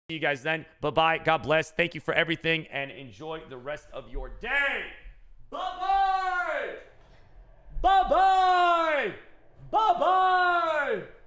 See you guys then. Bye-bye. God bless. Thank you for everything, and enjoy the rest of your day. Bye-bye. Bye-bye. Bye-bye.